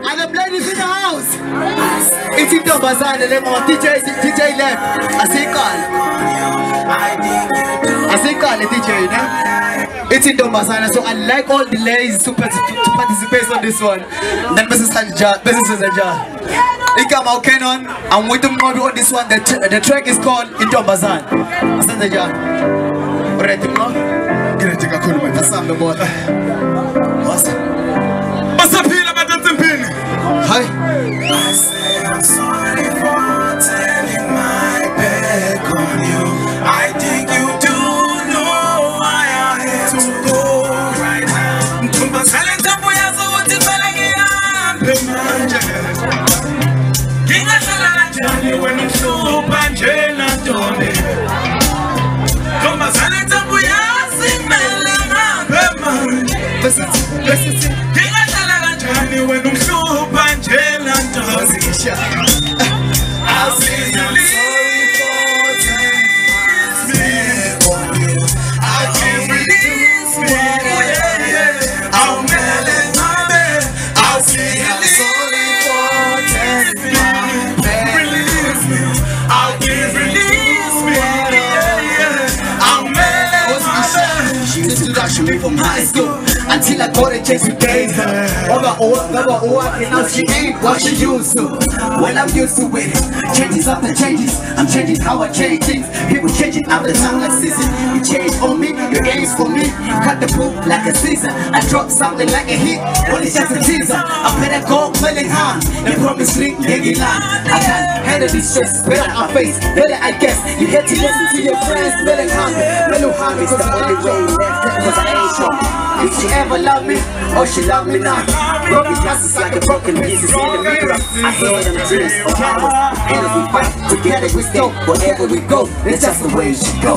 And the ladies in the house. It's in the bazaar, the DJ left. I say call the DJ, you know? It's in the bazaar, so I like all the ladies to participate on this one. Then Mrs. Sanjay, I come out Canon, I'm with them on this one. The track is called Into Bazan. Sanjay. Ready to go? Get it, take a cool one. That's the boy. What's up, Pila, Madam Nsimbini? Hi. I say I'm sorry for turning my back on you. I think you do know why I have to go right now. Tumba silent up, we are so what the Kinga Salajani when I'm so Pangela Tony. Tumba silent up, we are listen. Kinga Salajani when I'm so Pangela Tony. I'll see you leave. From high school until I got a chance to date her. Never and now she ain't what she used to. Well, I'm used to it. Changes after changes. I'm changing how I change things. People changing all the time like season. You change on me, your game's for me. Cut the proof like a season. I drop something like a hit. Well, it's just a teaser. I better go playing hard. The promise ring, getting line. I can't handle this stress. Better I face, better I guess. You had to listen to your friends. Better calm it. Better harm it. It's the only way left. Cause I ain't sure if she ever loved me or she loved me not. Broken glasses like a broken pieces in the mirror. I hear them dreams for hours. And as we fight together we go. Wherever we go, it's just the way she go.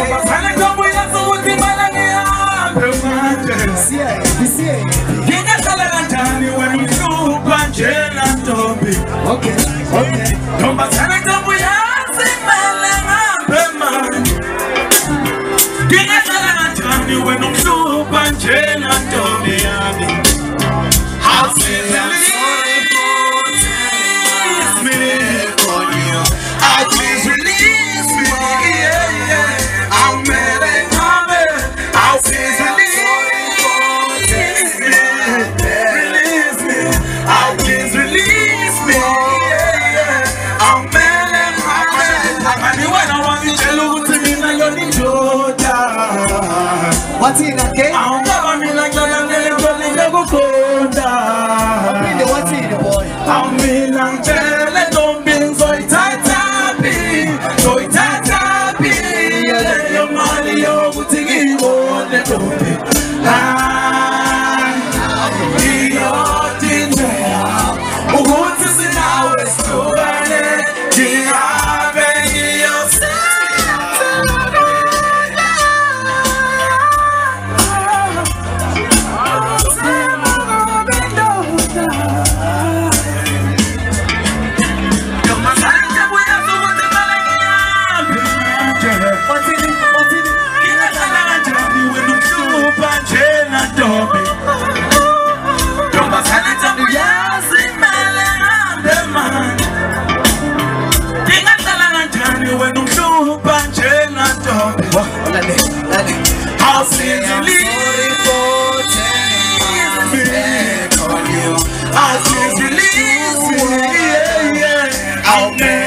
Okay. When I'm so Pangela Tony, I'll say I'm sorry for taking me on you. Please release me, I'm mad and I'll say I'm sorry for taking me. Release me, please release me, I'm mad and I'm when I want you to look to me like you're in Georgia. What's in that game? I'm going like that. I'm going to go what's in the boy? I'm in Angela. Don't be so tatapi. So tatapi. Your money, you're putting in more than don't be. You're in there. What is it now? It's too bad. I'll see you leave for taking me on you. I'll see you leave me, I'll